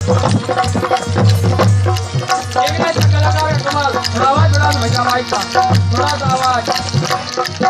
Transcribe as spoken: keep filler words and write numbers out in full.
एक कलाकार का कमाल, थोड़ा आवाज बढ़ा दो भैया माइक का, थोड़ा सा आवाज।